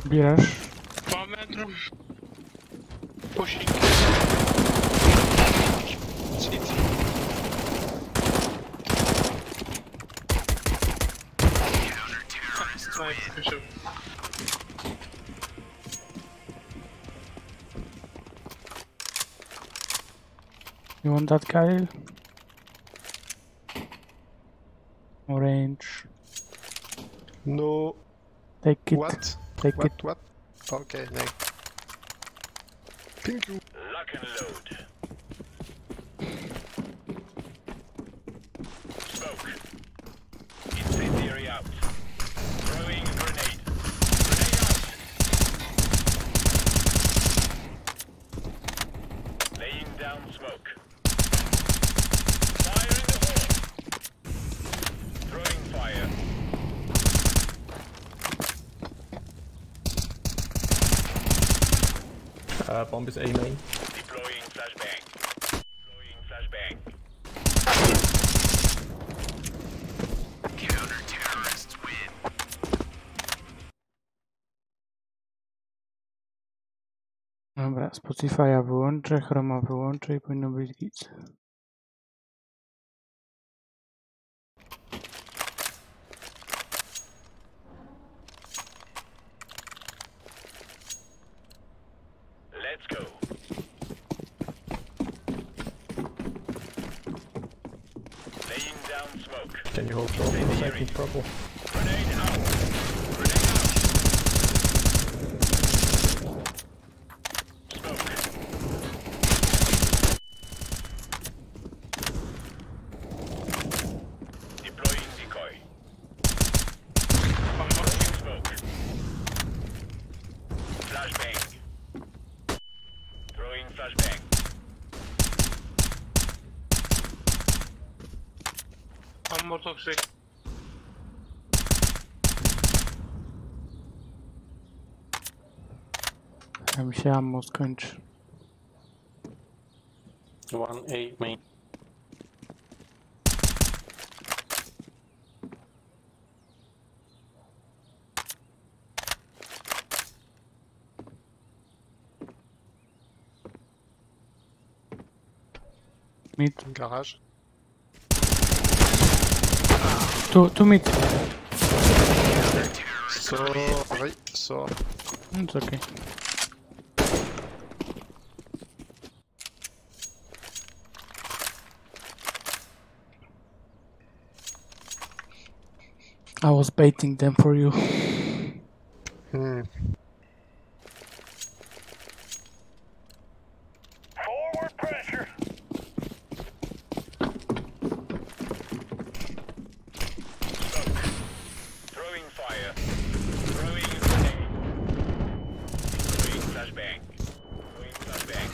Zbierasz? 2 metrów. Pushing. City. Snipe wyszedł. You want that Kyle? Orange. No. Take it. What? Take What? it. What? Okay, no. Thank you. Lock and load. Smoke. Incendiary out. Throwing grenade. Grenade out. Laying down smoke. Fire in the hole. Throwing fire. Bomb is A main. Deploying flashbang. Deploying flashbang. Counter-terrorists win. Dobra, Spotify'a wyłączę, Chroma wyłączę i powinno być git. Let's go. Laying down smoke. Can you hold for a second, purple? Grenade out. Grenade out. Smoke. Deploying decoy. Unlocking smoke. Flashbang. Throwing flashbang. One more toxic. Ja mi się ammo skończy. 1A main. Mid. Garage. Tu mid. Sorry. So. It's okay. I was baiting them for you. Hmm. Forward pressure. Smoke. Throwing fire. Throwing grenade. Throwing flashbang. Throwing flashbang.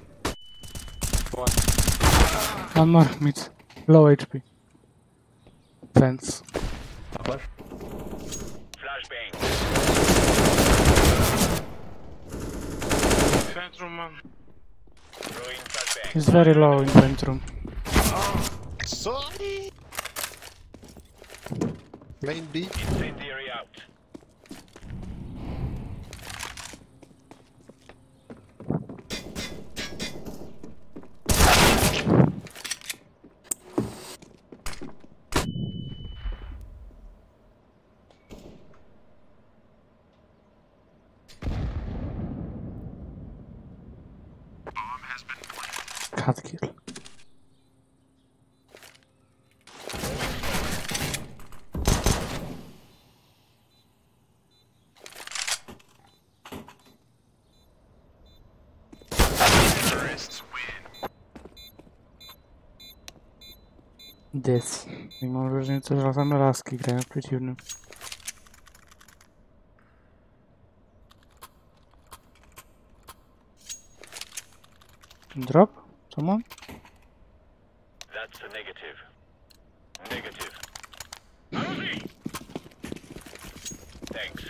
One more mid. Low HP. Fence. Flash. Flashbang. Centrum man. Throwing flashbang. He's very low in vent room. Sorry. Main B. Incendiary out. Cut kill. Terrorists win. This. I mam wrażenie, że razem laski grają w przeciwnym. Drop? Someone? That's a negative. Negative. Movie! Thanks.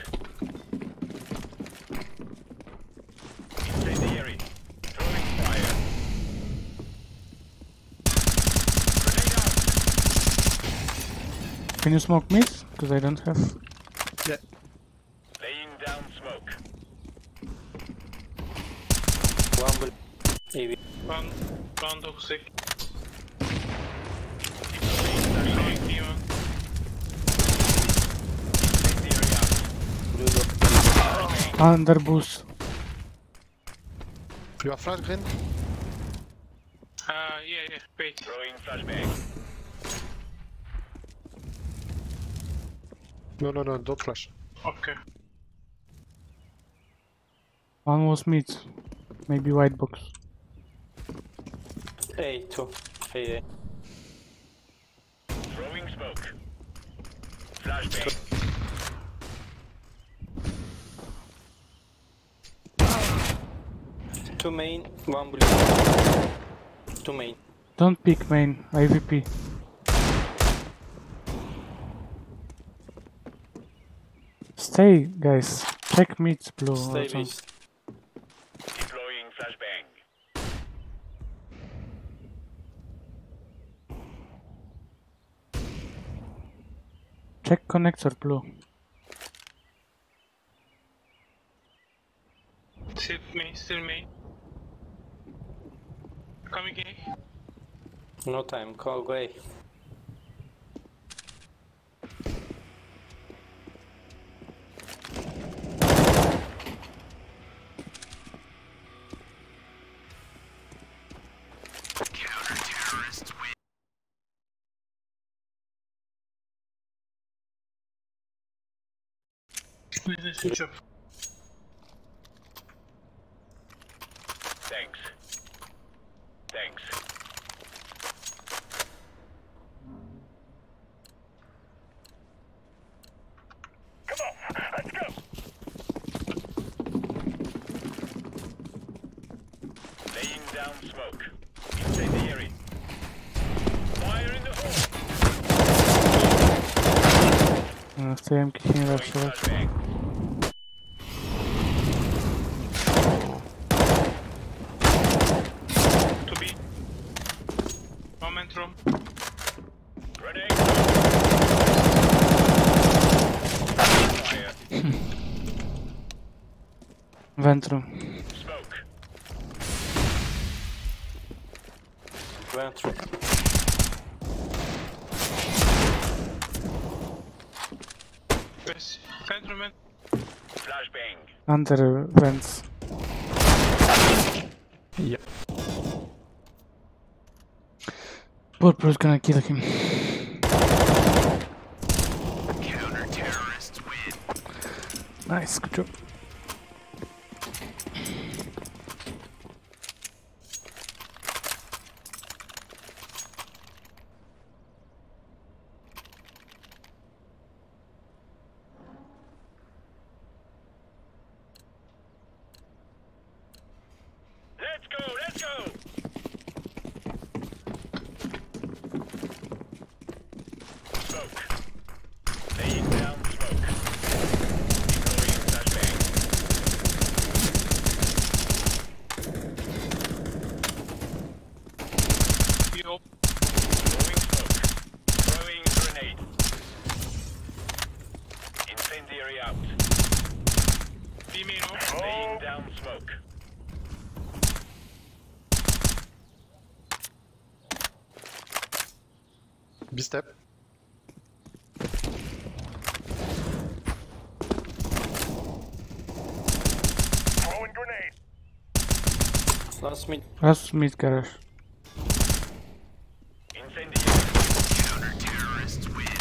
Incendiary. Throwing fire. Grenade out. Can you smoke mid? Because I don't have. Yeah. Laying down smoke. AV. One toxic. Throwing demon. Blue drop. Under boost. You are flash green? Yeah, wait. Throwing flashbang. No, don't flash. Okay. One was mid. Maybe white box. A2. A. Throwing smoke. Flashbang. Two main, one blue. Two main. Don't pick main. IVP. Stay, guys. Check mid blue or Stay something. with. Deploying flashbang. Check connector blue. Still me. Coming A. No time, go away. Business switch off. Thanks. Thanks. Come on, let's go. Laying down smoke. Incendiary. Fire in the hole. Stay kicking Throwing rush. flashbang. To B. Moment room. Grenade. Fire. Ventrum. Smoke. Went through. Yes. Ventrum and Flashbang. Under vents. Yep. Purple's gonna kill him. Counter-terrorists win. Nice, good job. Let's go, let's go! Smoke. Laying down smoke. Deploying flashbang. B op. Throwing smoke. Throwing grenade. Incendiary out. B main op. Laying down smoke. B-step. Throwing grenade. Last mid. Last mid garage. Incendiary. Counter-terrorists win.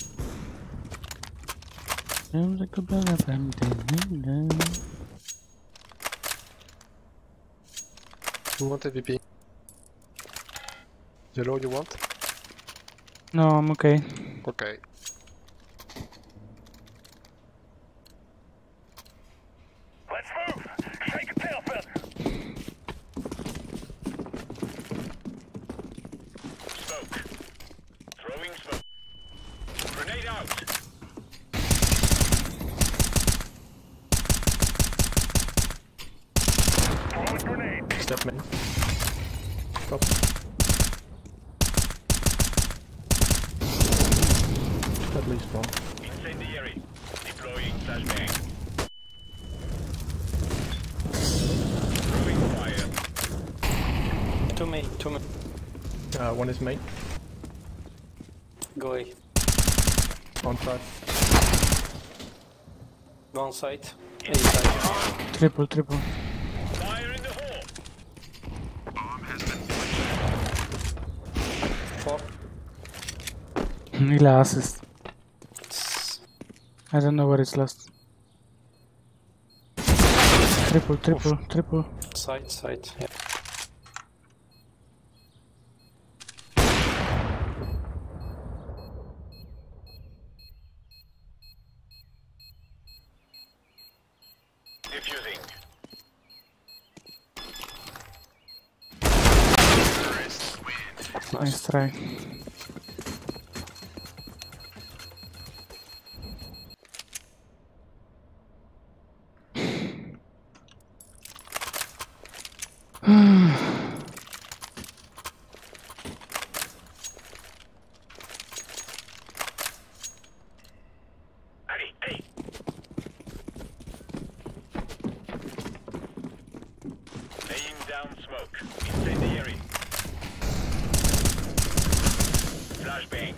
You want AVP? Yellow you want? No, I'm okay. Okay. Let's move! Shake a tail feather! Smoke. Throwing smoke. Grenade out! Throwing grenade! Step main. Stop. At least one. Incendiary. Deploying flashbang. Throwing fire. Two main. One is main. Go away. On side. One side. A side. Triple. Fire in the hole. Four. Ile assist? I don't know where it's last. Triple. Side. Yeah. Diffusing. Nice try. Hey. Laying down smoke. Incendiary. Flashbang.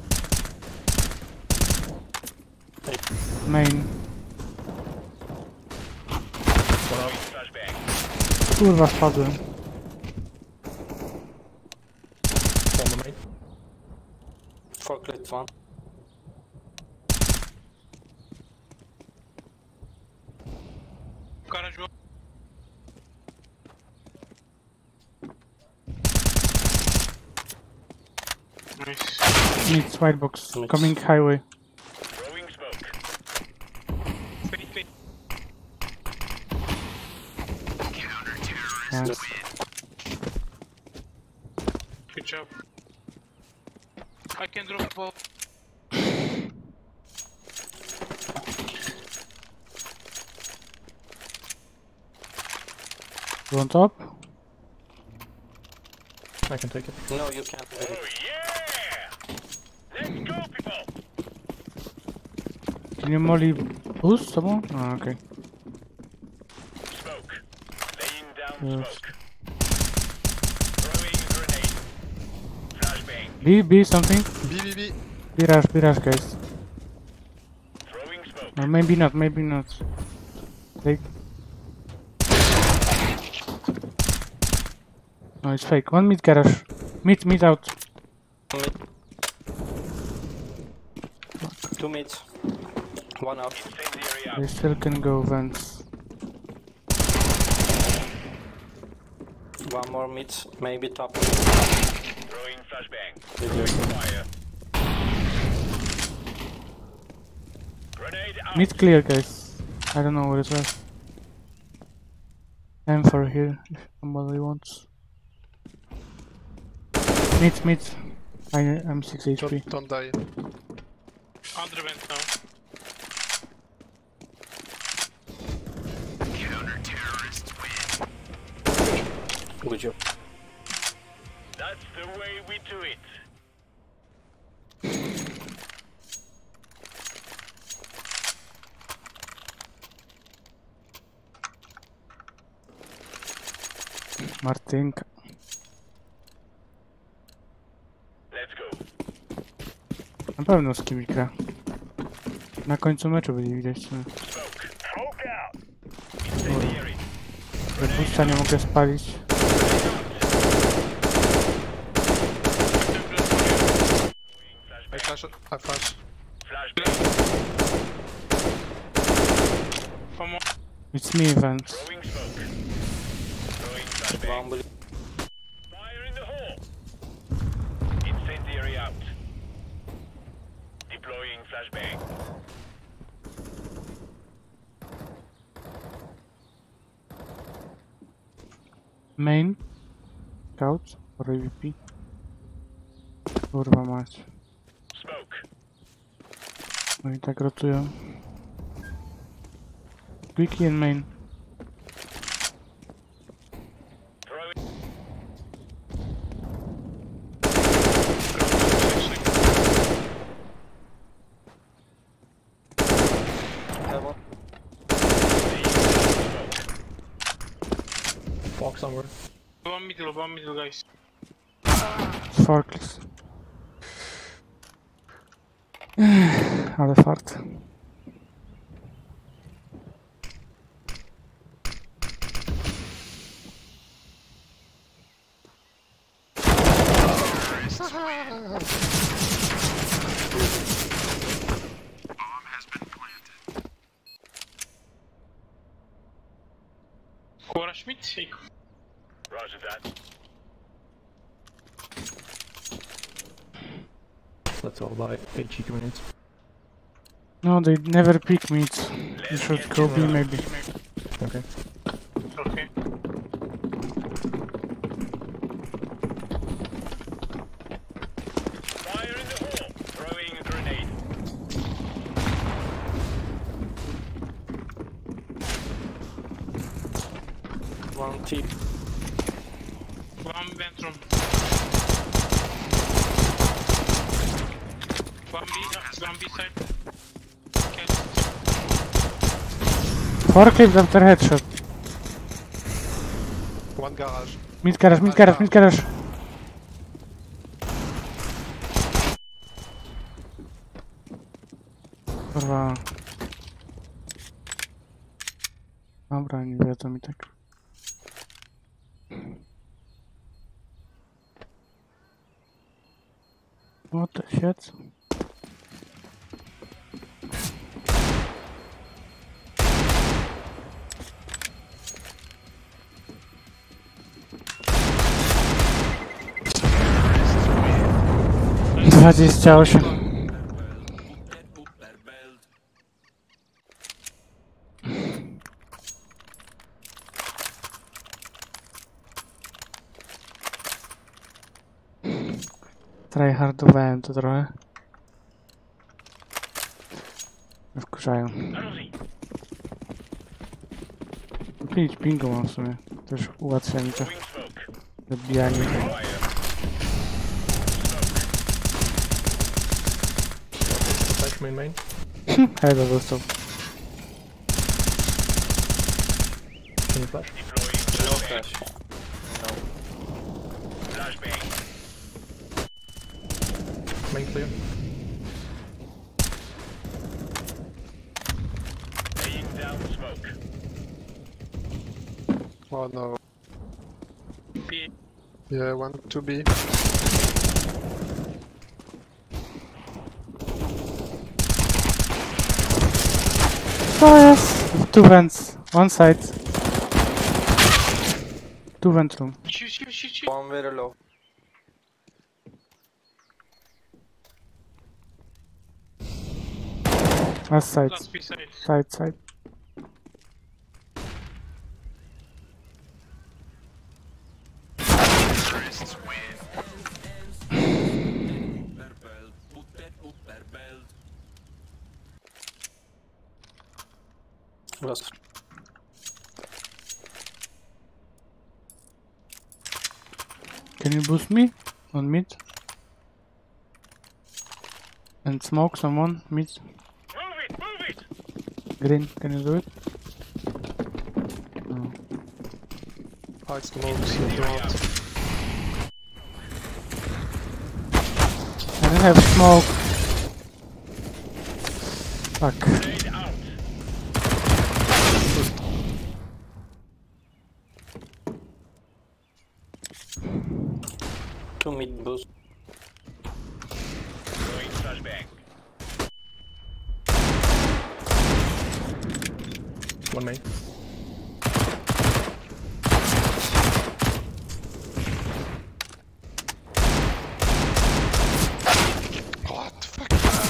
Main. Flashbang. Kurwa, spadłem. On the main. Forklift one. Garage one. Nice. Needs white box. Nice. Coming highway. Throwing smoke. Wait. Nice. Good job. I can drop a ball. You on top? I can take it. No, you can't. Oh yeah! Let's go, people! Can you molly boost someone? Oh, okay. Smoke. Laying down Yes. smoke. Throwing grenade. Flashbang. B something? B. B rush guys. Throwing smoke. Or maybe not. Take. No, it's fake. One mid garage. Mid out. Mid. Two mids. One out. Incendiary out. They still can go vents. One more mid. Maybe top. Throwing flashbang. Video. Fire. Grenade out. Mid clear, guys. I don't know where it's at. I'm for here if somebody wants. Mid. I'm 6 HP. Don't die. Under vent now. Good job. That's the way we do it. Martynka. Let's go. Na pewno z kimś gra. Na końcu meczu będzie widać. Smoke. Smoke out. Incendiary. Puszcza nie mogę spalić. I flash. Flashbang. For more. It's me, Vance. Throwing smoke. Throwing flashbang. One bullet. Fire in the hole. Incendiary out. Deploying flashbang. Main. Scout. Or AVP. Kurwa mać. Smoke. No i tak rotują. Quickie and main. Throwing. Heaven. Walk somewhere. One middle, guys. Forkless. Ale fart. Rush mid. Roger that. That's all about 8 cheeky minutes. No, they never pick me. You should go B maybe. Okay. Okay. Fire in the hole. Throwing a grenade. One tip. One bedroom. One B side. Okay. Forklift after headshot. One garage. Mid garage, mid garage, mid garage. Kurwa. Dobra, nie wiedzą mi tak. What the shit? Dwadzieścia osiem. Tryhardowałem to trochę. Wkurzają. Pięć pingu mam w sumie. Też ułatwia mi to zabijanie. Flash main. Heada dostał. Can you flash? No flash. No. Flashbang. Main clear. Laying down smoke. Oh no. B. Yeah, 1 to B. Oh yes! Two vents. One side. Two vent room. Shoot. One very low. Last side. Last B side. Side. Last. Can you boost me? On mid? And smoke someone? Mid? Move it. Green, can you do it? No. I smokes if you want. I don't have smoke. Fuck. Grenade out. Two mid boost. Throwing flashbang. One main. What the fuck?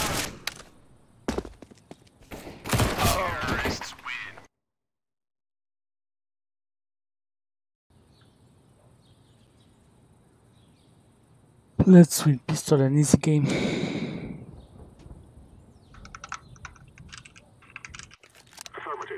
Let's win pistol an easy game. Affirmative.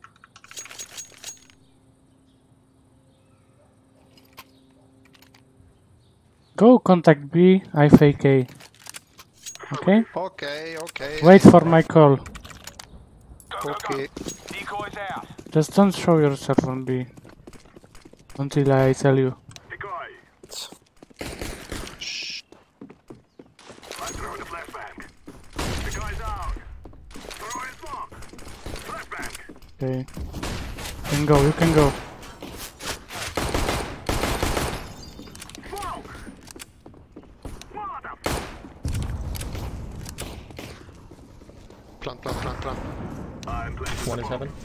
Go contact B, I fake A. Okay? Okay. Wait for my call. Okay. Decoys out. Just don't show yourself on B. Until I tell you. I'm throwing the flashbang. The guy's out. Throwing smoke. Flashbang. Okay. You can go, you can go. Smoke. Mother. Plant, plant, plant, plant. I'm playing. One is heaven.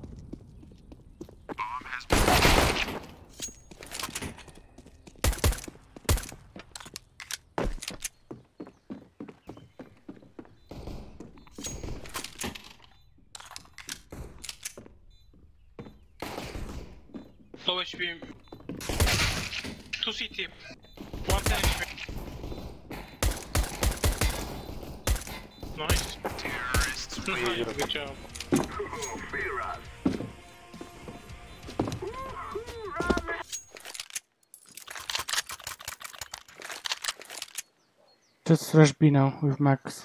Low HP. 2 CT. 1 10 HP. Nice. Good job. Fear us. Just rush B now with Max.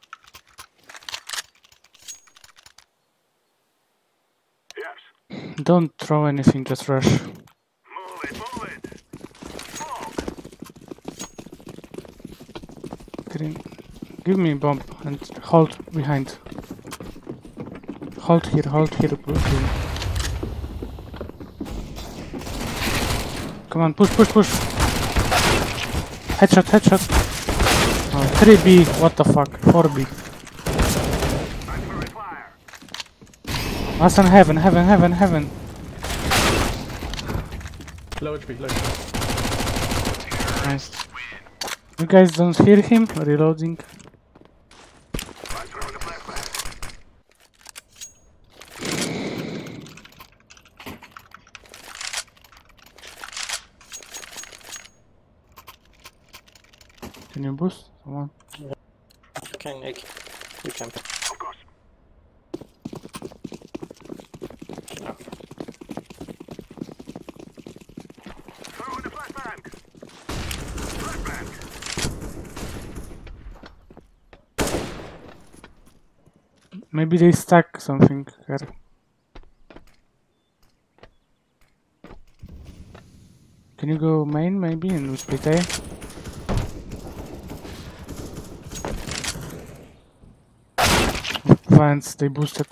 Yes. Don't throw anything, just rush. Move it, move it. Smoke. Green. Give me bomb and hold behind. Hold here, Green. Come on, push, push, push. Headshot, headshot. Oh, 3B, what the fuck, 4B. I'm throwing fire. Last on heaven, heaven, heaven, heaven. Low HP, low HP. Nice. You guys don't hear him? Reloading. I'm throwing the flashbang. Can you boost? Someone. You can. Of course. No. Throwing the flashbang. Flashbang. Maybe they stack something here. Can you go main maybe and we split A? Vans, they boosted.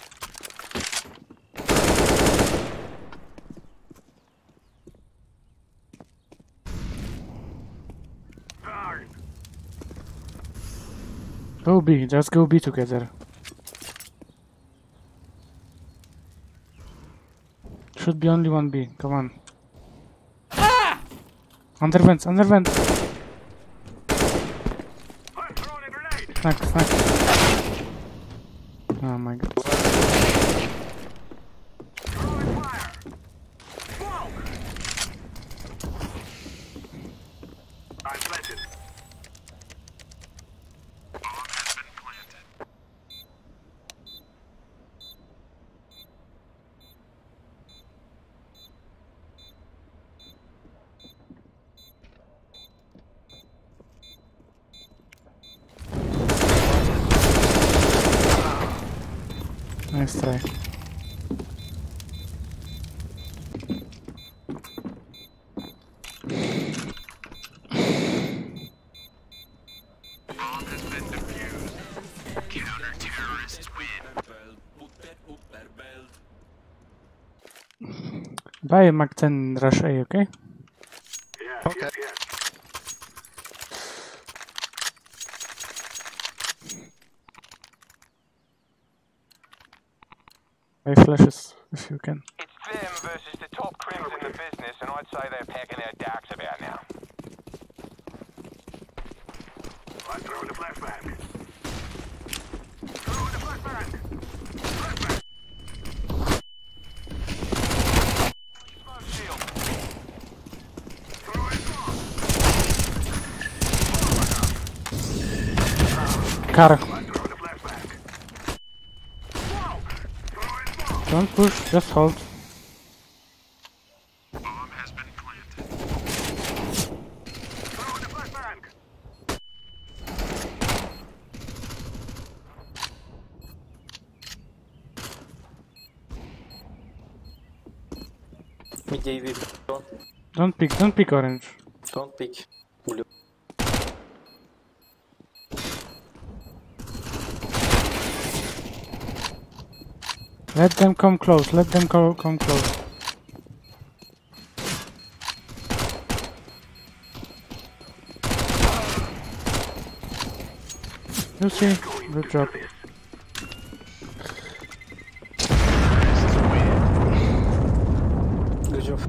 Darn. Go B, just go B together. Should be only one B, come on. Under vents, under vents. I'm throwing a grenade. Snack, snack. Oh my god. Throwing fire. Smoke. I'm planted. Nice try. Buy a Mac 10 rush A, okay? Yes, Okay. yes, yes. Buy flashes if you can. It's them versus the top crims in the business, and I'd say they're packing their darks about now. I'm throwing the flashbang. Throwing the flashbang. Flashbang. Smoke shield. Throwing smoke. Car, I'm throwing the flashbang. Smoke. Throwing smoke. don't push, just hold. Throwing the flashbang. Mid AV. Don't pick orange. Don't pick. Blue. Let them come close, let them come close. You see? Good job. Good job.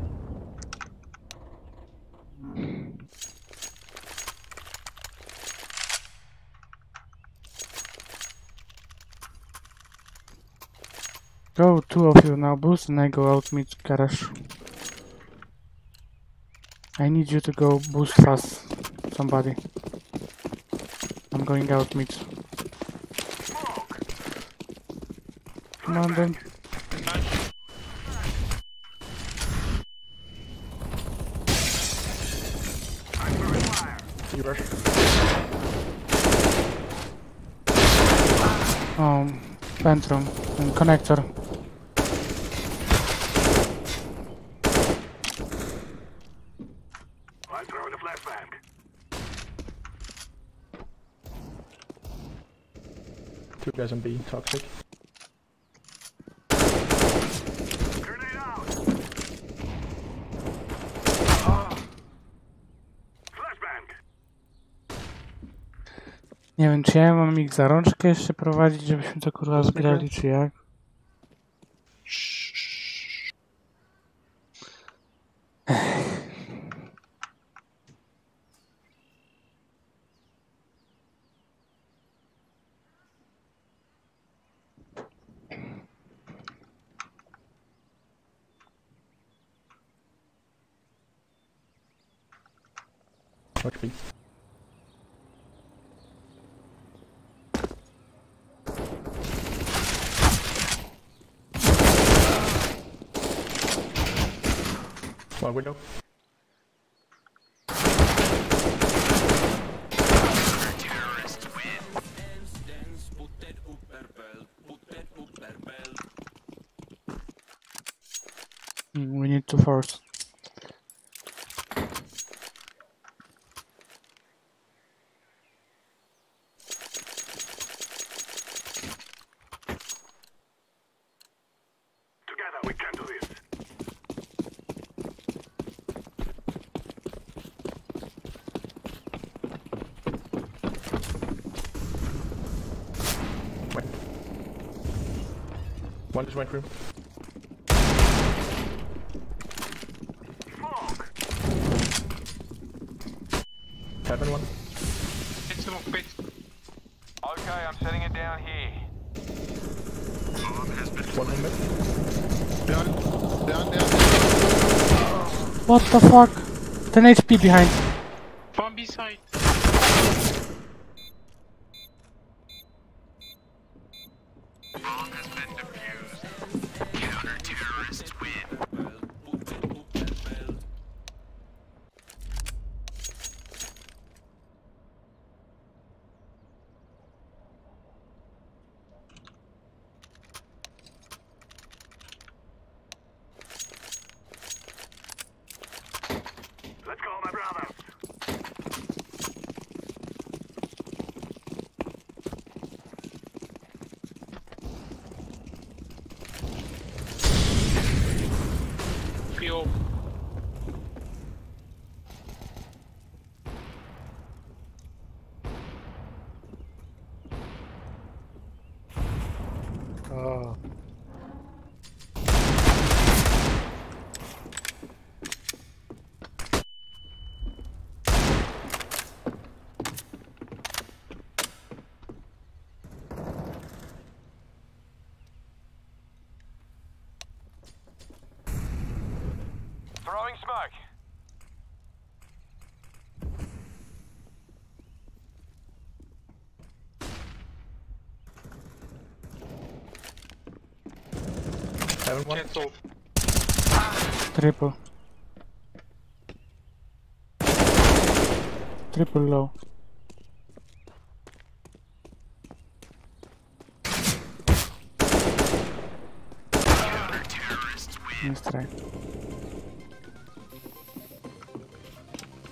Go, two of you now boost and I go out mid garage. I need you to go boost fast, somebody. I'm going out mid. Come on then. You rush. Phantom and connector. I'm throwing a flashbang. Two guys on B, toxic. Grenade out. Flashbang. Nie wiem, czy ja mam ich za rączkę jeszcze prowadzić, żebyśmy to kurwa wygrali, czy jak? Watch B. One window. We need to force. Together we can do this. Wait. One just went through. Smoke. Heaven one. It's smoke pit. Okay, I'm setting it down here. One on mid. Down. What the fuck? 10 HP behind. One B side. Let's go, my brothers. PO. Oh. Throwing smoke. Heaven one. Cancel. Triple. Triple low. Nice try.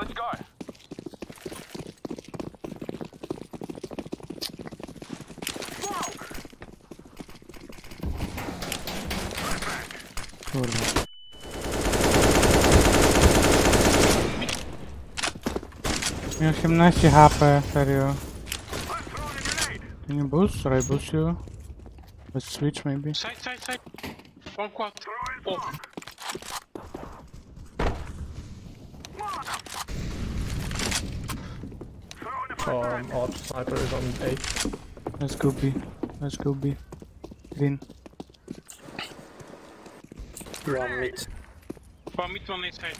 Let's go. Kurwa. Miał 18 HP, serio. Can you boost? Should I boost you? Let's switch maybe. Side, side, side. One quad. Oh, Our sniper is on A. Let's go B. Let's go B. Green. One mid. one mid, one inside.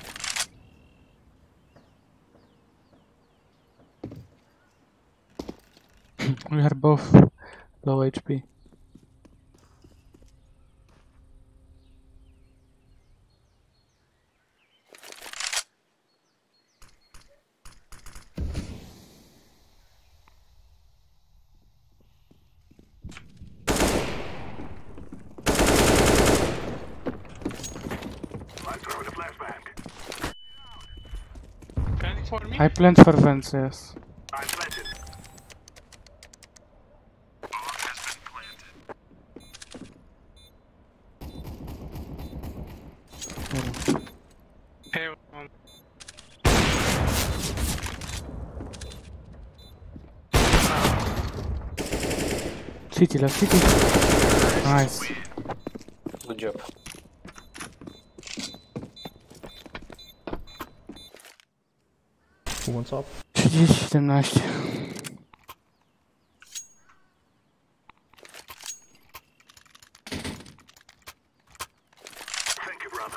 We are both low HP. I'm throwing a flashbang. Planning for me? I plant for vents, yes. I'm planted. Hey, City, left city. Nice. Good job. Who wants up? 30-17. Thank you, brother.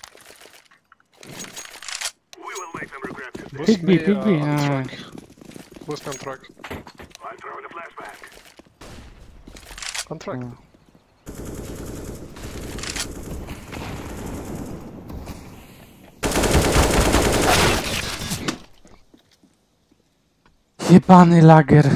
We will make them regret this. Big B, big B. Boost me on track. I'm throwing a flashbang. On track. Jebany lager.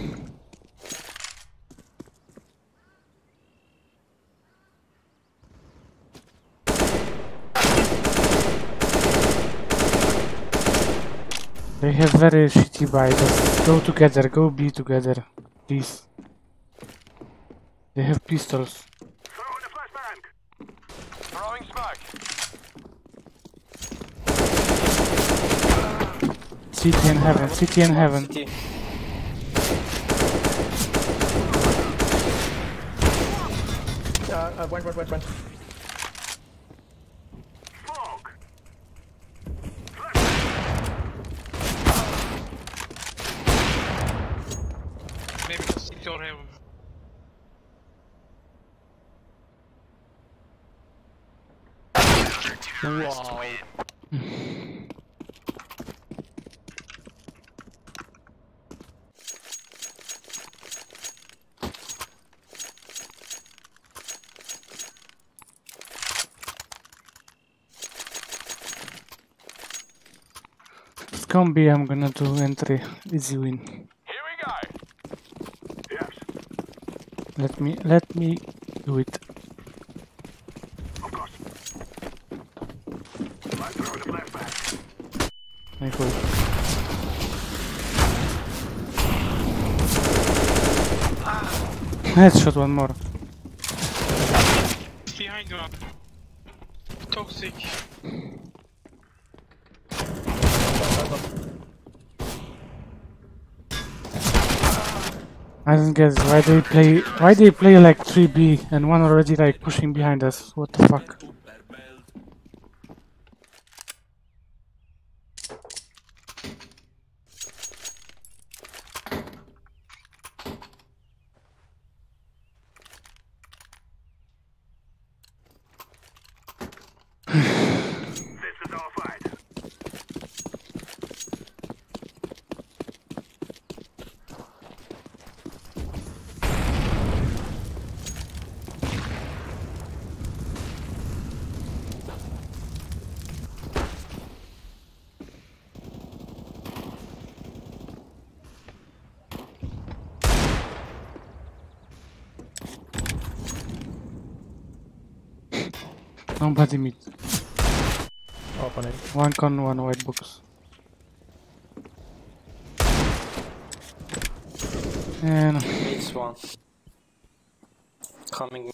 They have very shitty buy. Just go together, go B together, please. They have pistols. Throwing a flashbang. Throwing smoke. City in heaven, city in heaven. City. Went. Fog. maybe just city or heaven. Wow. It's gonna be, I'm gonna do entry, easy win. Here we go. Yes. Let me do it. Of course. I'm throwing a flashbang. I hope. Headshot, one more. Behind one. Toxic. I don't get it. Why they play like 3B and one already like pushing behind us. What the fuck? This is our fight. Nobody mid. Open it. One con, one white box. Yeah, no. Meets one. Coming.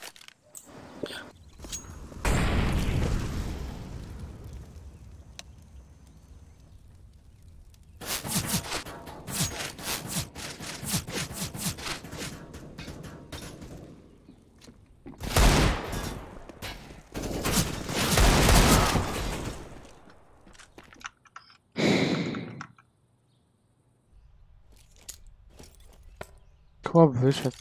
Chłop wyszedł.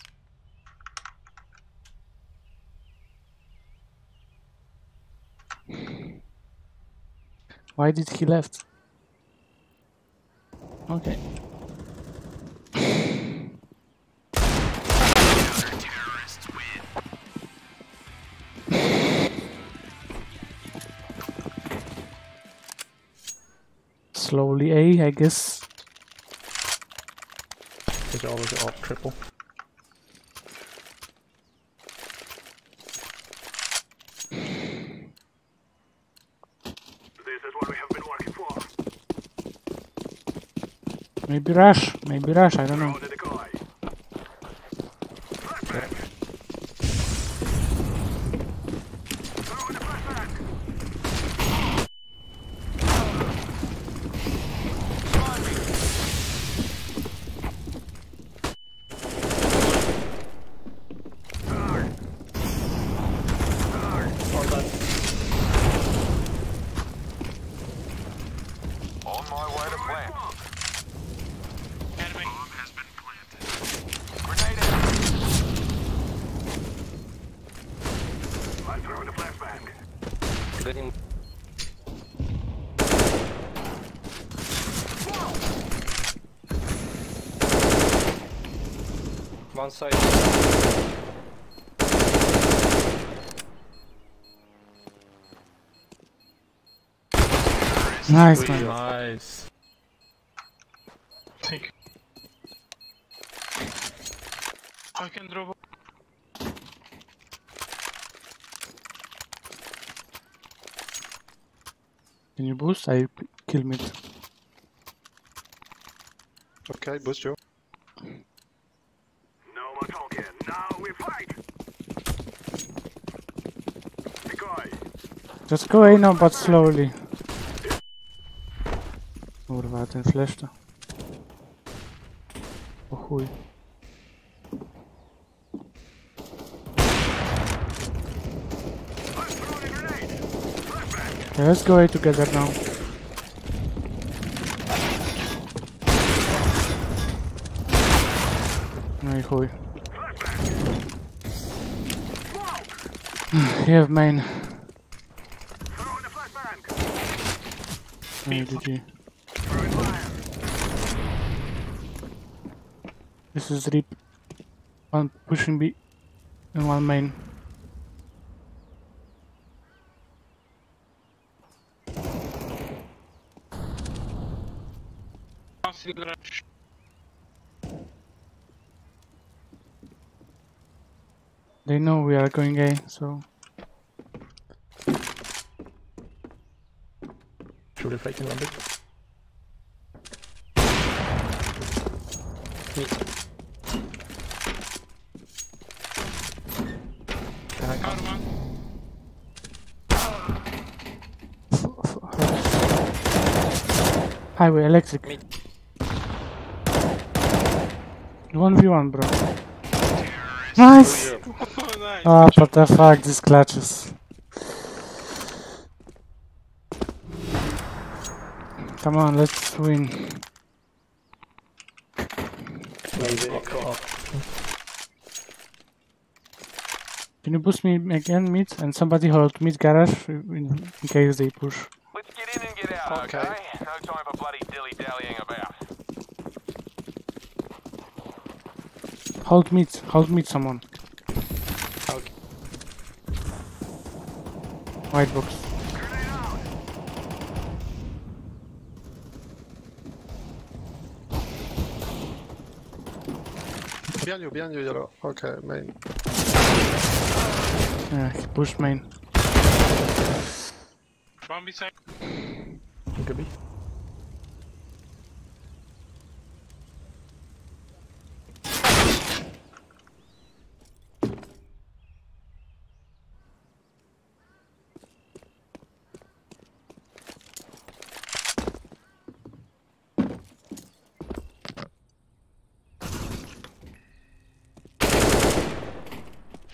Why did he left? Okay. Slowly A, I guess. It's always off triple. This is what we have been working for. Maybe rush, I don't know. Throw the decoy. Flashbang. Throw in the flashbang. On my way to plant. Enemy. Grenade out. I'm throwing the flashbang. Getting. One side. Nice, man. Nice. Thank you. I can drop. Can you boost? I kill mid. Okay, boost Joe. No more talking. Now we fight. Decoy. Just go A now, but slowly. Kurwa, ten flash to. O chuj. I'm throwing a grenade. Flashbang. Okay, let's go A together now. No i chuj. You have main. Throw in the flashbang. No, GG. Throwing fire. This is Reap. One pushing B and one main. Conceal rush. They know we are going A, so Truly faking a bit. Can I come? Got one. highway electric. Mid. 1v1, bro. Nice! Oh, nice. Ah, what the fuck, these clutches. Come on, let's win. Can you boost me again, mid? And somebody hold mid garage in case they push. Let's get in and get out, Okay. okay? No time for bloody dilly-dallying about. Hold mid, someone. Okay. White box. Behind you, yellow. Okay, main. Yeah, he pushed main. One beside. Could be.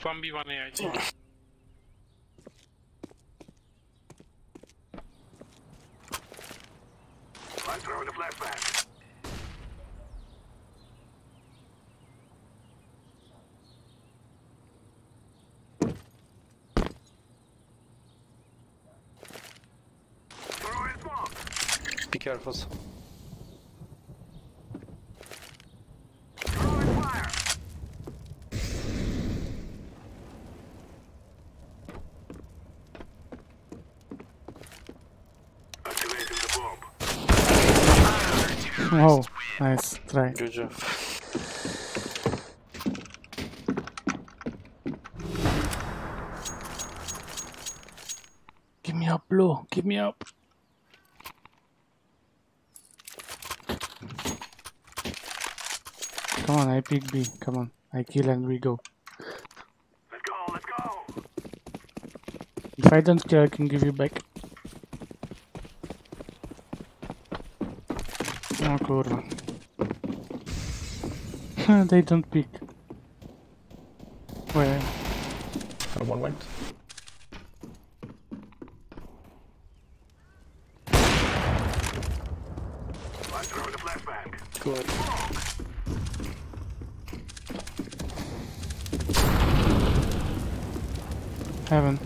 1v1 AIT. I'm throwing a flashbang. Throwing smoke. Be careful. Throwing fire. Activating the bomb. Oh, nice try. Good job. Give me up, Blue. Give me up. Come on, I pick B. Come on, I kill and we go. Let's go, let's go. If I don't kill, I can give you back. No, kurwa. They don't pick. Where? One went. I'm throwing a flashbang. Good. Heaven.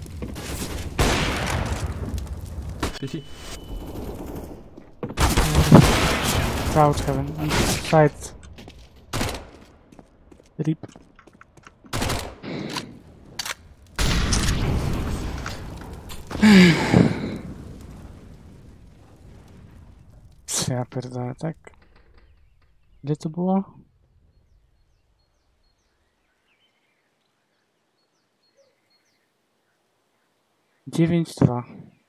CT. Crouch heaven. Side. Rip. Ja pierdolę, tak? Gdzie to było? Dziewięć, 2.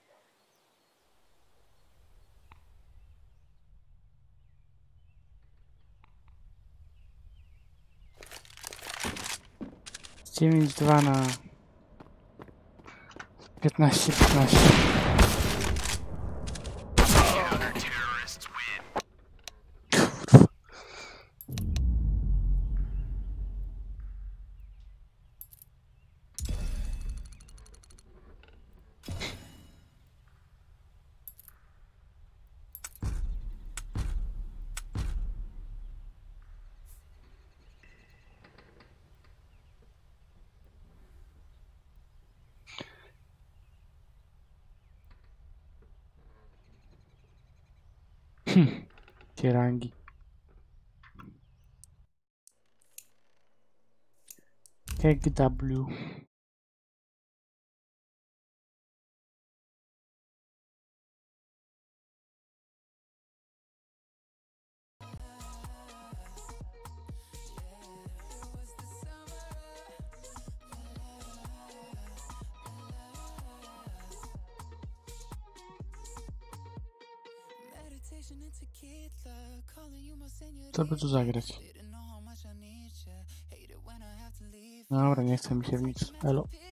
Dziewięć, 2 na 15, 15. Tie rangi. Keg W. Co by tu zagrać? Dobra, nie chcę mi się w nic. Elo.